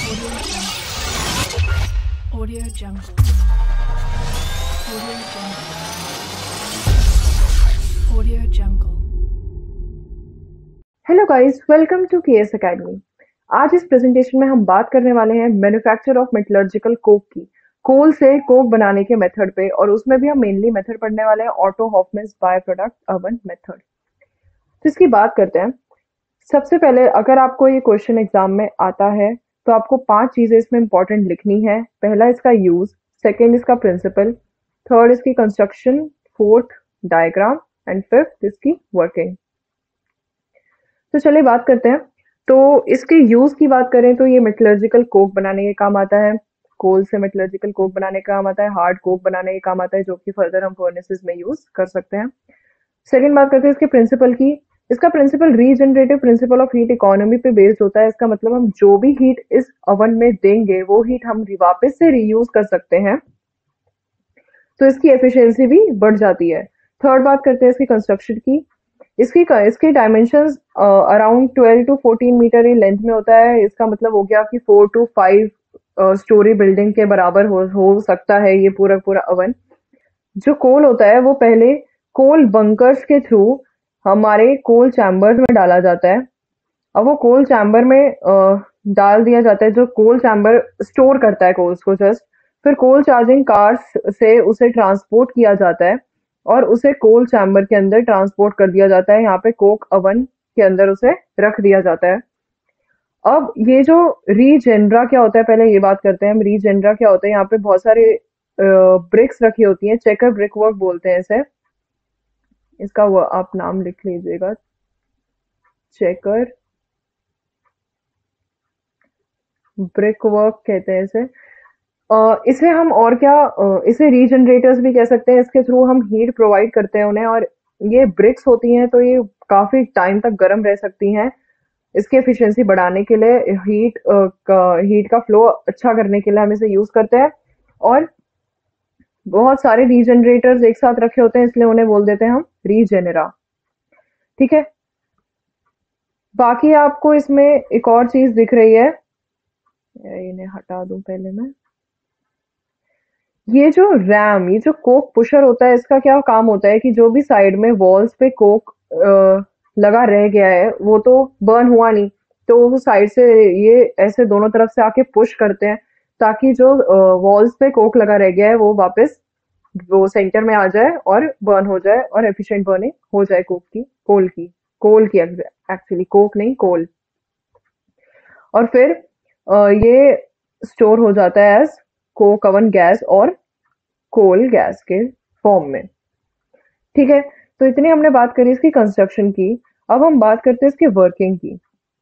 Audio Jungle. Audio Jungle. Audio Jungle. Audio Jungle. Hello guys, welcome to KS academy. आज इस presentation में हम बात करने वाले हैं मैन्युफैक्चर ऑफ मेटलर्जिकल कोक की। कोल से कोक बनाने के मेथड पे, और उसमें भी हम मेनली मेथड पढ़ने वाले हैं Otto Hoffmann's by product oven method. तो इसकी बात करते हैं। सबसे पहले अगर आपको ये क्वेश्चन एग्जाम में आता है तो आपको 5 चीजें इसमें इंपॉर्टेंट लिखनी है। पहला इसका यूज, सेकंड इसका प्रिंसिपल, थर्ड इसकी construction, fourth diagram and fifth इसकी वर्किंग। तो चलिए बात करते हैं। तो इसके यूज की बात करें तो ये मेटलर्जिकल कोक बनाने के काम आता है। कोल से मेटलर्जिकल कोक बनाने का काम आता है, हार्ड कोक बनाने के काम आता है, जो कि फर्दर हम फर्नेसेस में यूज कर सकते हैं। सेकंड बात करते हैं इसके प्रिंसिपल की। इसका principle regenerative principle of heat economy पे बेस्ड होता है। इसका मतलब हम जो भी हीट इस ओवन में देंगे वो हीट हम वापस से रीयूज कर सकते हैं, तो इसकी एफिशिएंसी भी बढ़ जाती है। थर्ड बात करते हैं इसकी कंस्ट्रक्शन की। इसकी dimensions around 12 to 14 metre in length में होता है। इसका मतलब हो गया कि 4 टू 5 स्टोरी बिल्डिंग के बराबर हो सकता है ये पूरा पूरा ओवन। जो कोल होता है वो पहले कोल बंकर्स के थ्रू हमारे कोल चैम्बर्स में डाला जाता है। अब वो कोल चैम्बर में डाल दिया जाता है, जो कोल चैम्बर स्टोर करता है कोल्स को जस्ट। फिर कोल चार्जिंग कार्स से उसे ट्रांसपोर्ट किया जाता है और उसे कोल चैम्बर के अंदर ट्रांसपोर्ट कर दिया जाता है। यहाँ पे कोक ओवन के अंदर उसे रख दिया जाता है। अब ये जो रीजेनरा क्या होता है, पहले ये बात करते हैं हम। रीजेनरा क्या होता है, यहाँ पे बहुत सारे ब्रिक्स रखी होती हैं, चेकर ब्रिक वर्क बोलते हैं इसे। इसका वो आप नाम लिख लीजिएगा, चेकर ब्रिक वर्क कहते हैं इसे। इसे हम और क्या, इसे रीजनरेटर्स भी कह सकते हैं। इसके थ्रू हम हीट प्रोवाइड करते हैं उन्हें, और ये ब्रिक्स होती हैं तो ये काफी टाइम तक गर्म रह सकती हैं। इसकी एफिशिएंसी बढ़ाने के लिए, हीट का फ्लो अच्छा करने के लिए हम इसे यूज करते हैं। और बहुत सारे रीजनरेटर्स एक साथ रखे होते हैं, इसलिए उन्हें बोल देते हैं हम रीजेनरा। ठीक है। बाकी आपको इसमें एक और चीज दिख रही है, इन्हें हटा दूं पहले मैं। ये जो कोक पुशर होता है, इसका क्या काम होता है कि जो भी साइड में वॉल्स पे कोक लगा रह गया है वो तो बर्न हुआ नहीं, तो वो साइड से ये ऐसे दोनों तरफ से आके पुश करते हैं, ताकि जो वॉल्स पे कोक लगा रह गया है वो वापस वो सेंटर में आ जाए और बर्न हो जाए, और एफिशिएंट बर्निंग हो जाए कोल की एक्चुअली कोक नहीं, कोल। और फिर ये स्टोर हो जाता है एज कोक ओवन गैस और कोल गैस के फॉर्म में। ठीक है। तो इतनी हमने बात करी इसकी कंस्ट्रक्शन की। अब हम बात करते हैं इसकी वर्किंग की।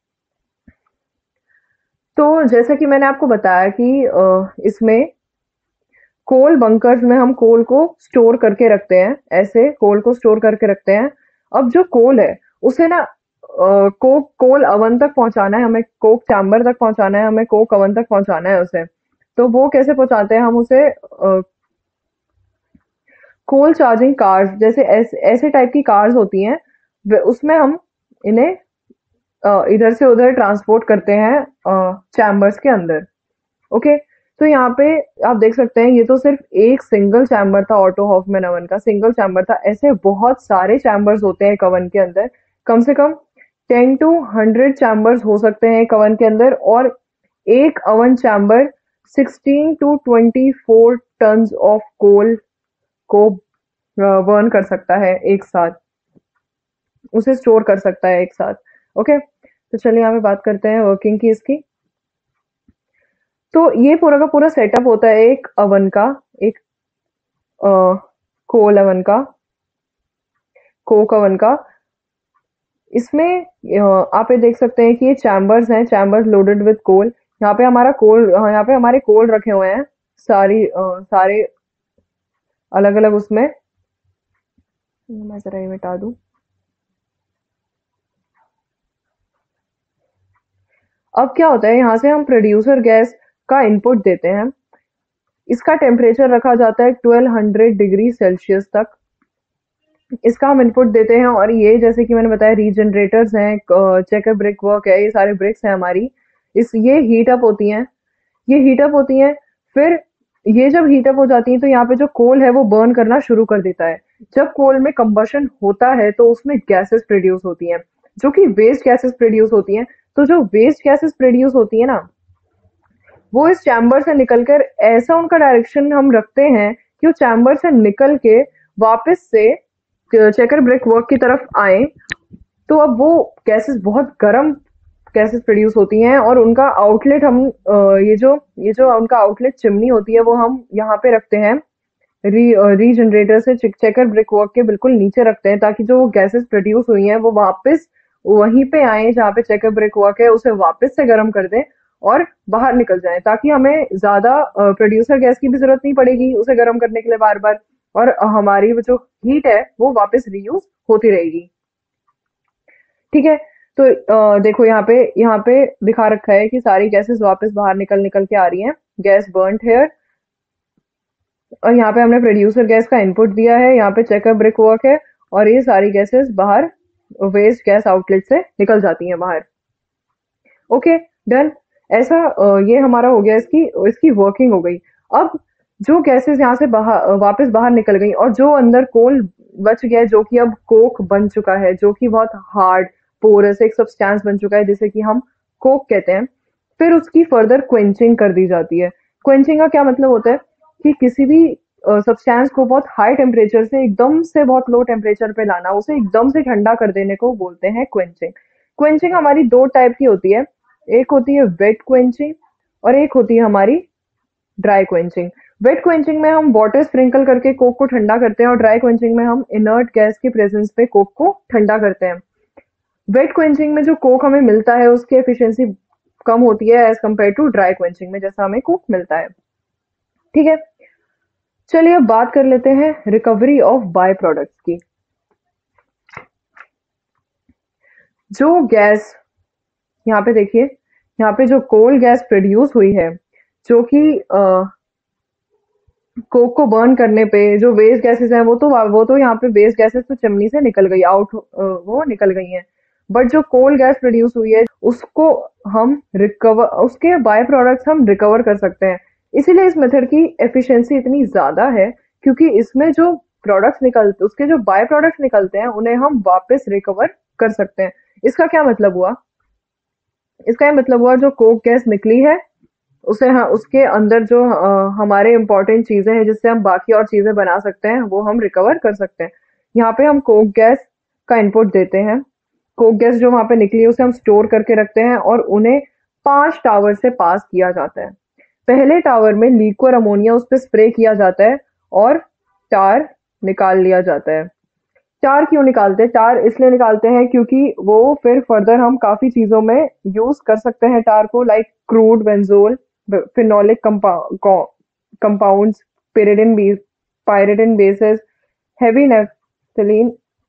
तो जैसा कि मैंने आपको बताया कि इसमें कोल बंकर्स में हम कोल को स्टोर करके रखते हैं, ऐसे कोल को स्टोर करके रखते हैं। अब जो कोल है उसे ना कोल ओवन तक पहुंचाना है हमें, कोक चैम्बर तक पहुंचाना है हमें, कोक ओवन तक पहुंचाना है उसे। तो वो कैसे पहुंचाते हैं हम उसे, कोल चार्जिंग कार्स जैसे ऐसे टाइप की कार्स होती हैं, उसमें हम इन्हें इधर से उधर ट्रांसपोर्ट करते हैं चैम्बर्स के अंदर। ओके। तो यहाँ पे आप देख सकते हैं, ये तो सिर्फ एक सिंगल चैम्बर था ऑटो हॉफमैन ओवन का, सिंगल चैम्बर था। ऐसे बहुत सारे चैम्बर्स होते हैं एक ओवन के अंदर, कम से कम 10 टू 100 चैम्बर्स हो सकते हैं एक ओवन के अंदर। और एक oven chamber 16 to 24 tons of coal को बर्न कर सकता है एक साथ, उसे स्टोर कर सकता है एक साथ। ओके। तो चलिए यहाँ पे बात करते हैं वर्किंग की इसकी। तो ये पूरा का पूरा सेटअप होता है एक ओवन का, एक कोल ओवन का, कोक ओवन का। इसमें आप ये देख सकते हैं कि ये चैम्बर्स हैं, चैम्बर्स लोडेड विद कोल। यहाँ पे हमारा कोल, यहाँ पे हमारे कोल रखे हुए हैं सारे अलग अलग उसमें। मैं जरा ये मिटा दूं। अब क्या होता है, यहाँ से हम प्रोड्यूसर गैस का इनपुट देते हैं। इसका टेम्परेचर रखा जाता है 1200 डिग्री सेल्सियस तक। इसका हम इनपुट देते हैं, और ये जैसे कि मैंने बताया रीजनरेटर्स हैं, चेकर ब्रिक वर्क है, ये सारे ब्रिक्स हैं हमारी। ये हीट अप होती हैं ये हीटअप होती हैं। फिर ये जब हीटअप हो जाती हैं तो यहाँ पे जो कोल है वो बर्न करना शुरू कर देता है। जब कोल में कंबशन होता है तो उसमें गैसेस प्रोड्यूस होती हैं, जो कि वेस्ट गैसेस प्रोड्यूस होती हैं। तो जो वेस्ट गैसेस प्रोड्यूस होती है ना, वो इस चैम्बर से निकलकर ऐसा उनका डायरेक्शन हम रखते हैं कि वो चैम्बर से निकल के वापस से चेकर ब्रिक वर्क की तरफ आए। तो अब वो गैसेस बहुत गर्म गैसेस प्रोड्यूस होती हैं और उनका आउटलेट हम ये जो उनका आउटलेट चिमनी होती है वो हम यहाँ पे रखते हैं, रीजनरेटर से चेकर ब्रिक वर्क के बिल्कुल नीचे रखते हैं, ताकि जो गैसेस प्रोड्यूस हुई हैं वो वापस वहीं पे आए जहाँ पे चेकर ब्रिक वर्क है, उसे वापस से गर्म कर दें और बाहर निकल जाए, ताकि हमें ज्यादा प्रोड्यूसर गैस की भी जरूरत नहीं पड़ेगी उसे गर्म करने के लिए बार बार। और हमारी वो जो हीट है वो वापस रीयूज होती रहेगी। ठीक है। तो देखो यहाँ पे दिखा रखा है कि सारी गैसेस वापस बाहर निकल निकल के आ रही हैं। गैस बर्न्ड हेयर, और यहाँ पे हमने प्रोड्यूसर गैस का इनपुट दिया है, यहाँ पे चेकर ब्रिक वर्क है, और ये सारी गैसेस बाहर वेस्ट गैस आउटलेट से निकल जाती हैं बाहर। Okay, done. ऐसा ये हमारा हो गया, इसकी इसकी वर्किंग हो गई। अब जो गैसेस यहाँ से बाहर वापस बाहर निकल गई और जो अंदर कोल बच गया है, जो कि अब कोक बन चुका है, जो कि बहुत हार्ड पोरस एक सब्सटेंस बन चुका है जिसे कि हम कोक कहते हैं, फिर उसकी फर्दर क्वेंचिंग कर दी जाती है। क्वेंचिंग का क्या मतलब होता है कि किसी भी सब्सटेंस को बहुत हाई टेम्परेचर से एकदम से बहुत लो टेम्परेचर पे लाना, उसे एकदम से ठंडा कर देने को बोलते हैं क्वेंचिंग। क्वेंचिंग हमारी दो टाइप की होती है, एक होती है वेट क्वेंचिंग और एक होती है हमारी ड्राई क्वेंचिंग। वेट क्वेंचिंग में हम वाटर स्प्रिंकल करके कोक को ठंडा करते हैं और ड्राई क्वेंचिंग में हम इनर्ट गैस की प्रेजेंस पे कोक को ठंडा करते हैं। वेट क्वेंचिंग में जो कोक हमें मिलता है उसकी एफिशिएंसी कम होती है as compared to dry quenching में जैसा हमें कोक मिलता है। ठीक है, चलिए अब बात कर लेते हैं रिकवरी ऑफ बाय प्रोडक्ट्स की। जो गैस यहाँ पे देखिए, यहाँ पे जो कोल गैस प्रोड्यूस हुई है, जो कि कोक को बर्न करने पे जो वेस्ट गैसेस हैं वो तो यहाँ पे वेस्ट गैसेस तो चिमनी से निकल गई आउट, वो निकल गई हैं। बट जो कोल गैस प्रोड्यूस हुई है उसको हम रिकवर, उसके बाय प्रोडक्ट्स हम रिकवर कर सकते हैं। इसीलिए इस मेथड की एफिशिएंसी इतनी ज्यादा है, क्योंकि इसमें जो प्रोडक्ट्स निकलते, उसके जो बाय प्रोडक्ट्स निकलते हैं उन्हें हम वापस रिकवर कर सकते हैं। इसका क्या मतलब हुआ? इसका ये मतलब हुआ जो कोक गैस निकली है उसे उसके अंदर जो हमारे इम्पोर्टेंट चीजें हैं जिससे हम बाकी और चीजें बना सकते हैं वो हम रिकवर कर सकते हैं। यहाँ पे हम कोक गैस का इनपुट देते हैं। कोक गैस जो वहां पे निकली है उसे हम स्टोर करके रखते हैं और उन्हें 5 टावर से पास किया जाता है। पहले टावर में लिक्विड अमोनिया उस पर स्प्रे किया जाता है और टार निकाल लिया जाता है। टार क्यों निकालते हैं? टार इसलिए निकालते हैं क्योंकि वो फिर फर्दर हम काफी चीजों में यूज कर सकते हैं टार को, like crude benzol, phenolic compounds, pyridine bases, heavy naphthalene,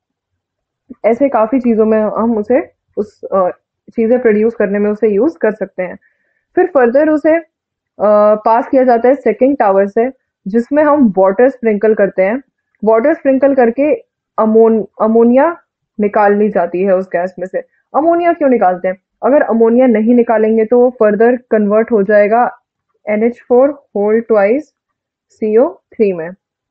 ऐसे काफी चीजों में हम उसे उस चीजें प्रोड्यूस करने में उसे यूज कर सकते हैं। फिर फर्दर उसे पास किया जाता है सेकंड टावर से, जिसमें हम वाटर स्प्रिंकल करते हैं। वाटर स्प्रिंकल करके अमोनिया निकाल ली जाती है उस गैस में से। अमोनिया क्यों निकालते हैं? अगर अमोनिया नहीं निकालेंगे तो वो फर्दर कन्वर्ट हो जाएगा NH4 होल ट्वाइस CO3 में।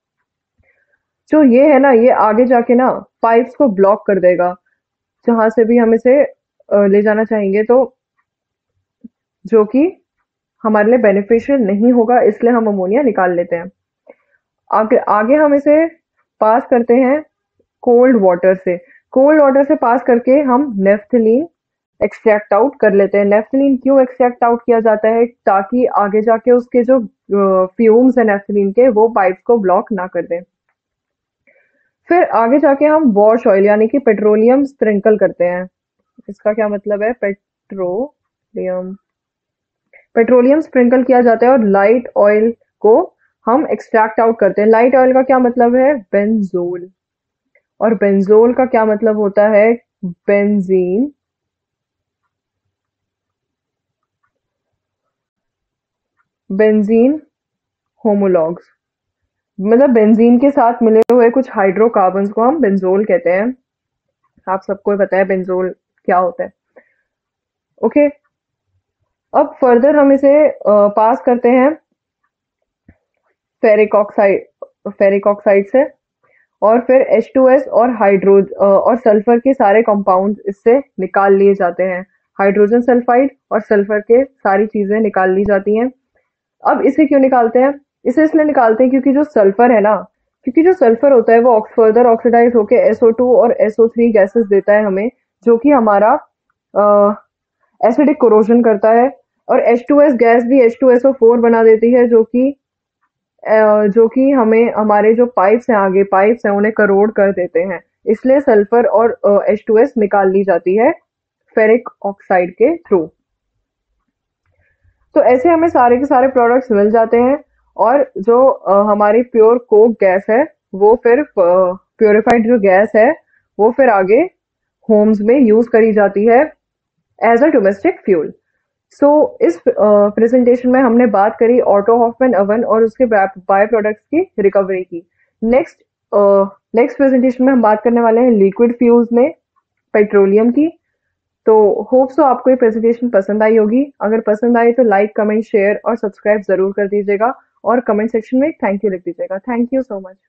जो ये है ना, ये आगे जाके ना पाइप्स को ब्लॉक कर देगा, जहां से भी हम इसे ले जाना चाहेंगे, तो जो कि हमारे लिए बेनिफिशियल नहीं होगा, इसलिए हम अमोनिया निकाल लेते हैं। आगे आगे हम इसे पास करते हैं कोल्ड वाटर से। कोल्ड वाटर से पास करके हम नेफ्थलीन एक्सट्रैक्ट आउट कर लेते हैं। नेफ्थलीन क्यों एक्सट्रैक्ट आउट किया जाता है? ताकि आगे जाके उसके जो फ्यूम्स है नेफ्थलीन के, वो पाइप्स को ब्लॉक ना कर दें। फिर आगे जाके हम वॉश ऑयल यानी कि पेट्रोलियम स्प्रिंकल करते हैं। इसका क्या मतलब है? पेट्रोलियम स्प्रिंकल किया जाता है और लाइट ऑयल को हम एक्सट्रैक्ट आउट करते हैं। लाइट ऑयल का क्या मतलब है? बेंजोल। और बेंजोल का क्या मतलब होता है? बेंजीन। बेंजीन होमोलॉग्स, मतलब बेंजीन के साथ मिले हुए कुछ हाइड्रोकार्बन्स को हम बेंजोल कहते हैं। आप सबको पता है बेंजोल क्या होता है। ओके, अब फर्दर हम इसे पास करते हैं फेरिक ऑक्साइड से, और फिर H2S और और सल्फर के सारे कंपाउंड्स इससे निकाल लिए जाते हैं। हाइड्रोजन सल्फाइड और सल्फर के सारी चीजें निकाल ली जाती हैं। अब इसे क्यों निकालते हैं? इसे इसलिए निकालते हैं क्योंकि जो सल्फर है ना, क्योंकि जो सल्फर होता है वो फर्दर ऑक्सीडाइज होके SO2 और SO3 गैसेस देता है हमें, जो कि हमारा एसिडिक कोरोजन करता है। और H2S गैस भी H2SO4 बना देती है, जो कि हमें हमारे जो पाइप्स हैं, आगे पाइप्स हैं, उन्हें करोड कर देते हैं। इसलिए सल्फर और H2S निकाल ली जाती है फेरिक ऑक्साइड के थ्रू। तो ऐसे हमें सारे के सारे प्रोडक्ट्स मिल जाते हैं, और जो हमारी प्योर कोक गैस है, वो फिर प्योरिफाइड जो गैस है, वो फिर आगे होम्स में यूज करी जाती है as a domestic fuel. So इस प्रेजेंटेशन में हमने बात करी ऑटो हॉफमैन ओवन और उसके बाय प्रोडक्ट्स की रिकवरी की। नेक्स्ट नेक्स्ट प्रेजेंटेशन में हम बात करने वाले हैं लिक्विड फ्यूल्स में पेट्रोलियम की। तो होप सो आपको ये प्रेजेंटेशन पसंद आई होगी। अगर पसंद आई तो लाइक, कमेंट, शेयर और सब्सक्राइब जरूर कर दीजिएगा, और कमेंट सेक्शन में थैंक यू लिख दीजिएगा। Thank you so much.